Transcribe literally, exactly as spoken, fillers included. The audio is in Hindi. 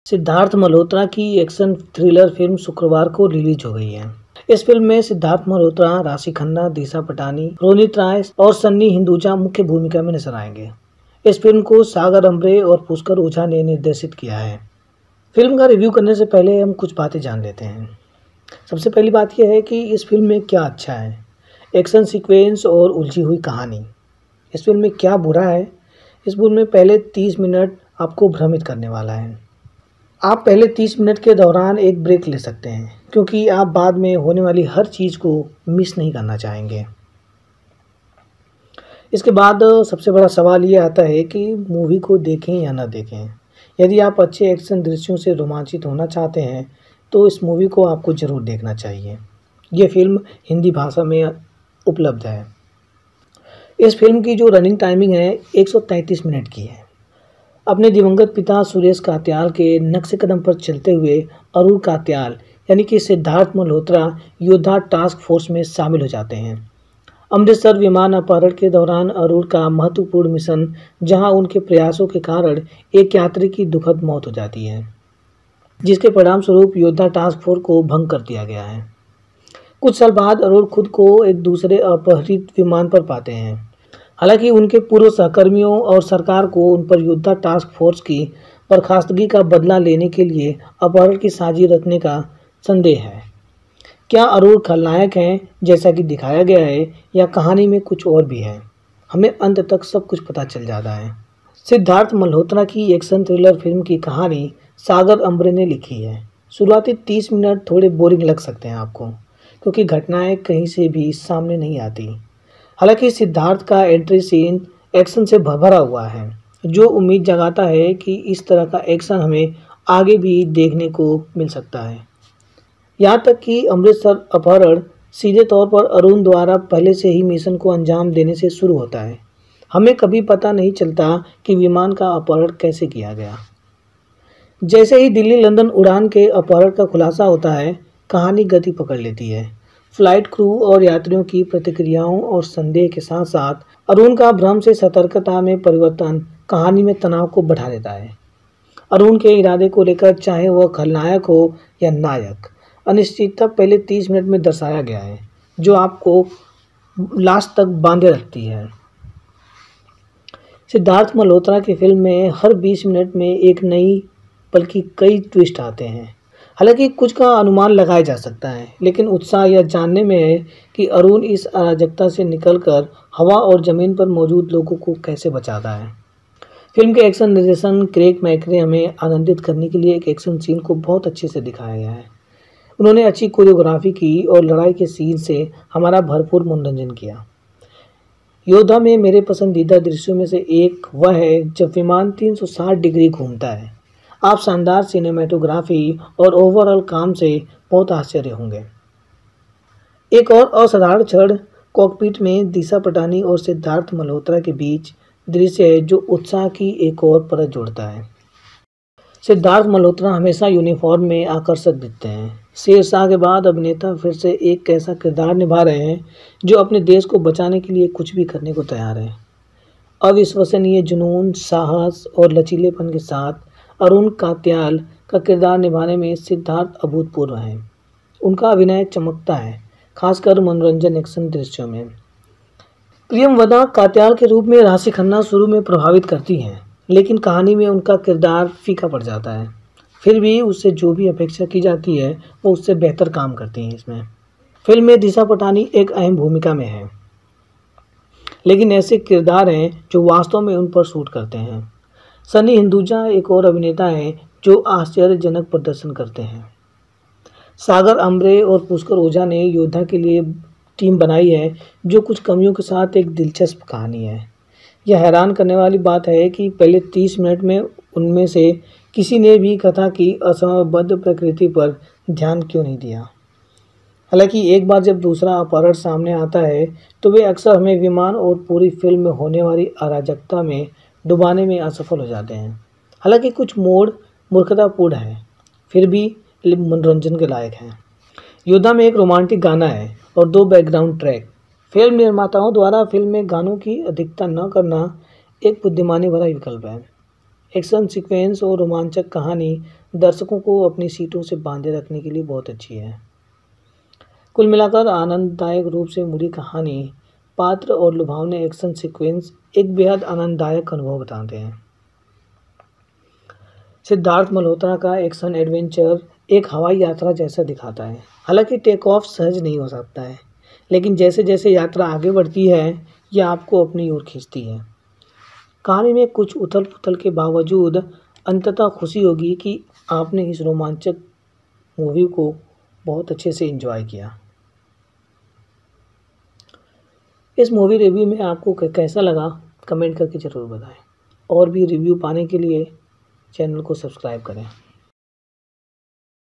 सिद्धार्थ मल्होत्रा की एक्शन थ्रिलर फिल्म शुक्रवार को रिलीज हो गई है। इस फिल्म में सिद्धार्थ मल्होत्रा, राशि खन्ना, दिशा पटानी, रोनित राय और सन्नी हिंदुजा मुख्य भूमिका में नजर आएंगे। इस फिल्म को सागर अम्बरे और पुष्कर ओझा ने निर्देशित किया है। फिल्म का रिव्यू करने से पहले हम कुछ बातें जान लेते हैं। सबसे पहली बात यह है कि इस फिल्म में क्या अच्छा है। एक्शन सीक्वेंस और उलझी हुई कहानी। इस फिल्म में क्या बुरा है। इस फिल्म में पहले तीस मिनट आपको भ्रमित करने वाला है। आप पहले तीस मिनट के दौरान एक ब्रेक ले सकते हैं, क्योंकि आप बाद में होने वाली हर चीज़ को मिस नहीं करना चाहेंगे। इसके बाद सबसे बड़ा सवाल ये आता है कि मूवी को देखें या ना देखें। यदि आप अच्छे एक्शन दृश्यों से रोमांचित होना चाहते हैं तो इस मूवी को आपको ज़रूर देखना चाहिए। ये फिल्म हिंदी भाषा में उपलब्ध है। इस फिल्म की जो रनिंग टाइमिंग है एक सौ तैंतीस मिनट की है। अपने दिवंगत पिता सुरेश कात्याल के नक्शे कदम पर चलते हुए अरुण कात्याल यानी कि सिद्धार्थ मल्होत्रा योद्धा टास्क फोर्स में शामिल हो जाते हैं। अमृतसर विमान अपहरण के दौरान अरुण का महत्वपूर्ण मिशन, जहां उनके प्रयासों के कारण एक यात्री की दुखद मौत हो जाती है, जिसके परिणाम स्वरूप योद्धा टास्क फोर्स को भंग कर दिया गया है। कुछ साल बाद अरुण खुद को एक दूसरे अपहरित विमान पर पाते हैं। हालांकि उनके पूर्व सहकर्मियों और सरकार को उन पर योद्धा टास्क फोर्स की बर्खास्तगी का बदला लेने के लिए अपहरण की साजिश रचने का संदेह है। क्या अरुण खलनायक हैं जैसा कि दिखाया गया है, या कहानी में कुछ और भी है? हमें अंत तक सब कुछ पता चल जाता है। सिद्धार्थ मल्होत्रा की एक्शन थ्रिलर फिल्म की कहानी सागर अम्बरे ने लिखी है। शुरुआती तीस मिनट थोड़े बोरिंग लग सकते हैं आपको, क्योंकि घटनाएं कहीं से भी सामने नहीं आती। हालांकि सिद्धार्थ का एंट्री सीन एक्शन से भरा हुआ है, जो उम्मीद जगाता है कि इस तरह का एक्शन हमें आगे भी देखने को मिल सकता है। यहाँ तक कि अमृतसर अपहरण सीधे तौर पर अरुण द्वारा पहले से ही मिशन को अंजाम देने से शुरू होता है। हमें कभी पता नहीं चलता कि विमान का अपहरण कैसे किया गया। जैसे ही दिल्ली लंदन उड़ान के अपहरण का खुलासा होता है, कहानी गति पकड़ लेती है। फ्लाइट क्रू और यात्रियों की प्रतिक्रियाओं और संदेह के साथ साथ अरुण का भ्रम से सतर्कता में परिवर्तन कहानी में तनाव को बढ़ा देता है। अरुण के इरादे को लेकर, चाहे वह खलनायक हो या नायक, अनिश्चितता पहले तीस मिनट में दर्शाया गया है, जो आपको लास्ट तक बांधे रखती है। सिद्धार्थ मल्होत्रा की फिल्म में हर बीस मिनट में एक नई बल्कि कई ट्विस्ट आते हैं। हालांकि कुछ का अनुमान लगाया जा सकता है, लेकिन उत्साह यह जानने में है कि अरुण इस अराजकता से निकलकर हवा और ज़मीन पर मौजूद लोगों को कैसे बचाता है। फिल्म के एक्शन निर्देशन क्रेग मैक ने हमें आनंदित करने के लिए एक एक्शन सीन को बहुत अच्छे से दिखाया गया है। उन्होंने अच्छी कोरियोग्राफी की और लड़ाई के सीन से हमारा भरपूर मनोरंजन किया। योद्धा में मेरे पसंदीदा दृश्यों में से एक वह है जब विमान तीन सौ साठ डिग्री घूमता है। आप शानदार सिनेमेटोग्राफी और ओवरऑल काम से बहुत आश्चर्य होंगे। एक और असाधारण क्षण कॉकपिट में दिशा पटानी और सिद्धार्थ मल्होत्रा के बीच दृश्य है, जो उत्साह की एक और परत जोड़ता है। सिद्धार्थ मल्होत्रा हमेशा यूनिफॉर्म में आकर्षक दिखते हैं। शेरशाह के बाद अभिनेता फिर से एक ऐसा किरदार निभा रहे हैं जो अपने देश को बचाने के लिए कुछ भी करने को तैयार है। अविश्वसनीय जुनून, साहस और लचीलेपन के साथ अरुण कात्याल का किरदार निभाने में सिद्धार्थ अभूतपूर्व हैं। उनका अभिनय चमकता है, खासकर मनोरंजन एक्शन दृश्यों में। प्रियमवदा कात्याल के रूप में राशि खन्ना शुरू में प्रभावित करती हैं, लेकिन कहानी में उनका किरदार फीका पड़ जाता है। फिर भी उससे जो भी अपेक्षा की जाती है वो उससे बेहतर काम करती हैं। इसमें फिल्म में दिशा पटानी एक अहम भूमिका में है, लेकिन ऐसे किरदार हैं जो वास्तव में उन पर सूट करते हैं। सनी हिंदुजा एक और अभिनेता हैं जो आश्चर्यजनक प्रदर्शन करते हैं। सागर अम्बरे और पुष्कर ओझा ने योद्धा के लिए टीम बनाई है, जो कुछ कमियों के साथ एक दिलचस्प कहानी है। यह हैरान करने वाली बात है कि पहले तीस मिनट में उनमें से किसी ने भी कथा की असमबद्ध प्रकृति पर ध्यान क्यों नहीं दिया। हालांकि एक बार जब दूसरा अपहरण सामने आता है तो वे अक्सर हमें विमान और पूरी फिल्म में होने वाली अराजकता में डुबाने में असफल हो जाते हैं। हालांकि कुछ मोड़ मूर्खतापूर्ण है, फिर भी मनोरंजन के लायक हैं। योद्धा में एक रोमांटिक गाना है और दो बैकग्राउंड ट्रैक। फिल्म निर्माताओं द्वारा फिल्म में गानों की अधिकता न करना एक बुद्धिमानी भरा विकल्प है। एक्शन सीक्वेंस और रोमांचक कहानी दर्शकों को अपनी सीटों से बांधे रखने के लिए बहुत अच्छी है। कुल मिलाकर आनंददायक रूप से मुड़ी कहानी, पात्र और लुभावने एक्शन सीक्वेंस एक बेहद आनंददायक अनुभव बताते हैं। सिद्धार्थ मल्होत्रा का एक्शन एडवेंचर एक हवाई यात्रा जैसा दिखाता है। हालांकि टेक ऑफ सहज नहीं हो सकता है, लेकिन जैसे जैसे यात्रा आगे बढ़ती है यह आपको अपनी ओर खींचती है। कहानी में कुछ उथल पुथल के बावजूद अंततः खुशी होगी कि आपने इस रोमांचक मूवी को बहुत अच्छे से एंजॉय किया। इस मूवी रिव्यू में आपको कैसा लगा कमेंट करके ज़रूर बताएं, और भी रिव्यू पाने के लिए चैनल को सब्सक्राइब करें।